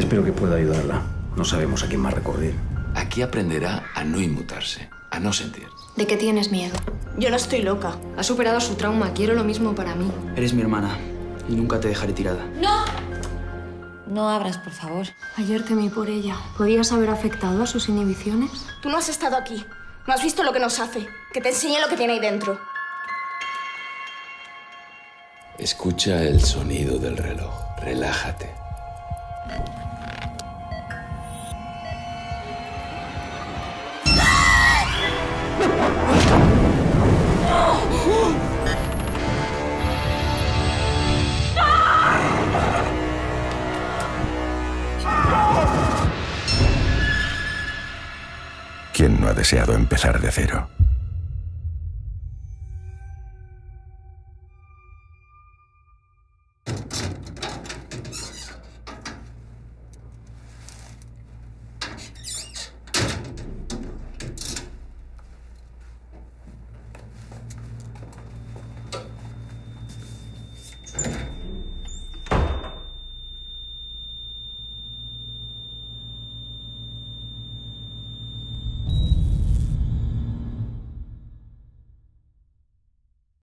Espero que pueda ayudarla. No sabemos a quién más recurrir. Aquí aprenderá a no inmutarse, a no sentir. ¿De qué tienes miedo? Yo no estoy loca. Ha superado su trauma. Quiero lo mismo para mí. Eres mi hermana y nunca te dejaré tirada. ¡No! No abras, por favor. Ayer temí por ella. ¿Podías haber afectado a sus inhibiciones? Tú no has estado aquí. No has visto lo que nos hace. Que te enseñe lo que tiene ahí dentro. Escucha el sonido del reloj. Relájate. ¿Quién no ha deseado empezar de cero?